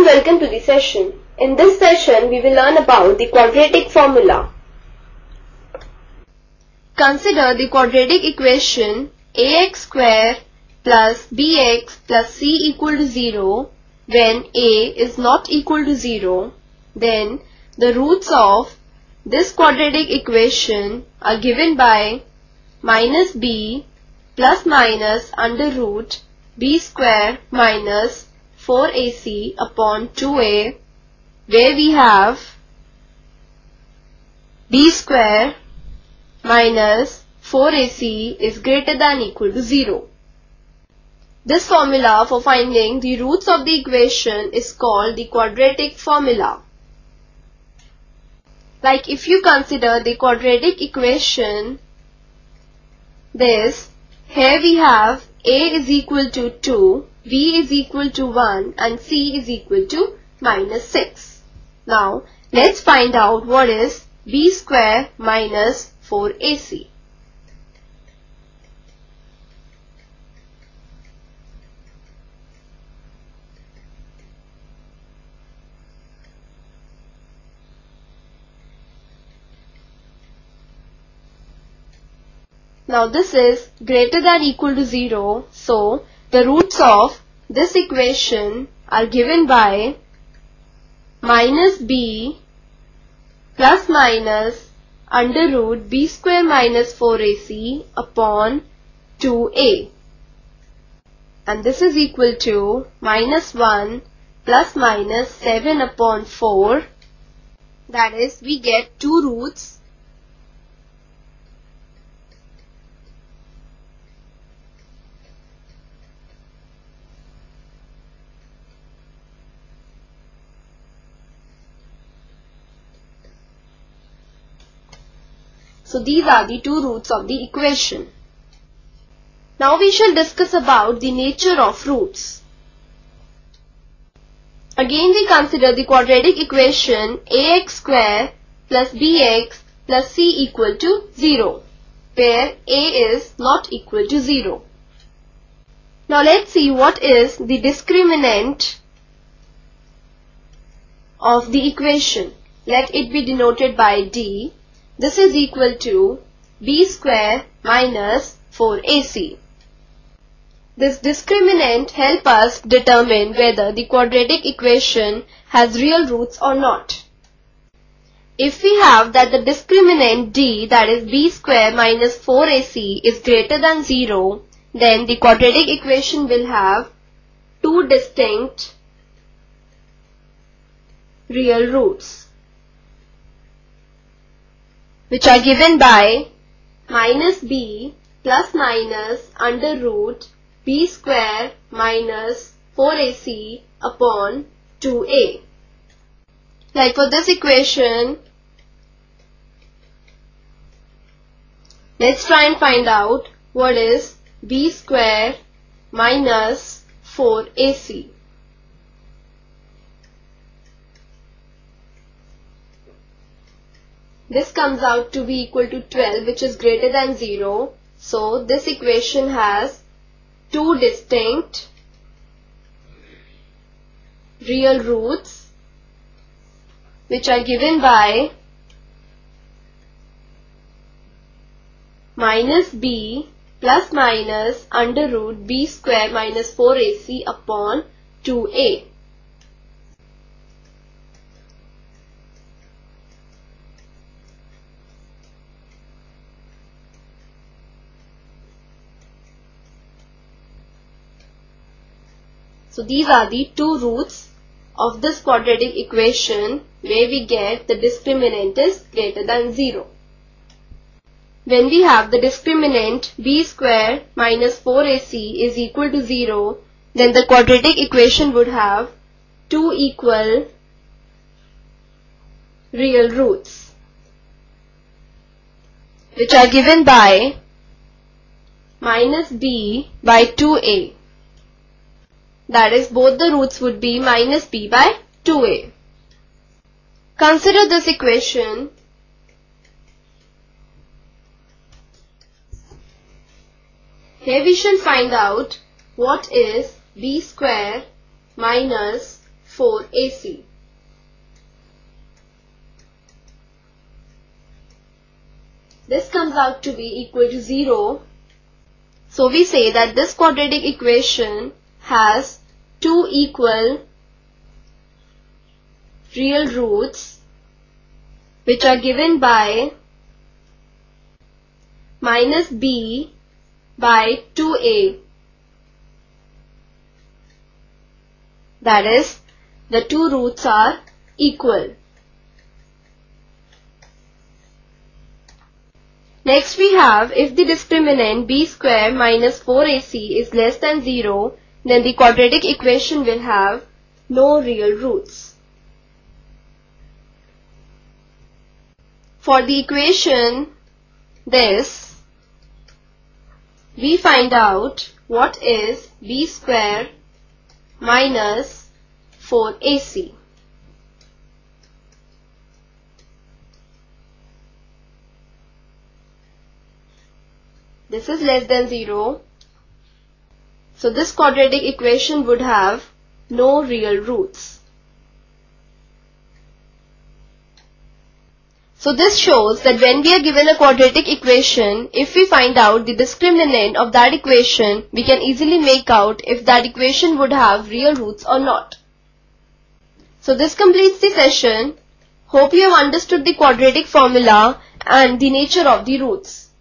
and welcome to the session. In this session, we will learn about the quadratic formula. Consider the quadratic equation ax square plus bx plus c equal to 0 when a is not equal to 0. Then the roots of this quadratic equation are given by minus b plus minus under root b square minus 4ac upon 2a, where we have b square minus 4ac is greater than equal to 0. This formula for finding the roots of the equation is called the quadratic formula. Like if you consider the quadratic equation, here we have a is equal to 2, b is equal to 1 and c is equal to minus 6. Now let's find out what is b square minus 4ac. Now this is greater than equal to 0, so the roots of this equation are given by minus b plus minus under root b square minus 4ac upon 2a, and this is equal to minus 1 plus minus 7 upon 4. That is, we get two roots. So these are the two roots of the equation. Now we shall discuss about the nature of roots. Again we consider the quadratic equation ax square plus bx plus c equal to 0, where a is not equal to 0. Now let's see what is the discriminant of the equation. Let it be denoted by d. This is equal to b square minus 4ac. This discriminant helps us determine whether the quadratic equation has real roots or not. If we have that the discriminant d, that is b square minus 4ac, is greater than 0, then the quadratic equation will have two distinct real roots, which are given by minus b plus minus under root b square minus 4ac upon 2a. Like for this equation, let's try and find out what is b square minus 4ac. This comes out to be equal to 12, which is greater than 0. So this equation has two distinct real roots, which are given by minus b plus minus under root b square minus 4ac upon 2a. So these are the two roots of this quadratic equation where we get the discriminant is greater than 0. When we have the discriminant b square minus 4ac is equal to 0, then the quadratic equation would have two equal real roots, which are given by minus b by 2a. That is, both the roots would be minus b by 2a. Consider this equation. Here we shall find out what is b square minus 4ac. This comes out to be equal to 0. So we say that this quadratic equation has two equal real roots which are given by minus b by 2a. That is, the two roots are equal. Next we have, if the discriminant b square minus 4ac is less than 0, then the quadratic equation will have no real roots. For the equation this, we find out what is b square minus 4ac. This is less than 0. So this quadratic equation would have no real roots. So this shows that when we are given a quadratic equation, if we find out the discriminant of that equation, we can easily make out if that equation would have real roots or not. So this completes the session. Hope you have understood the quadratic formula and the nature of the roots.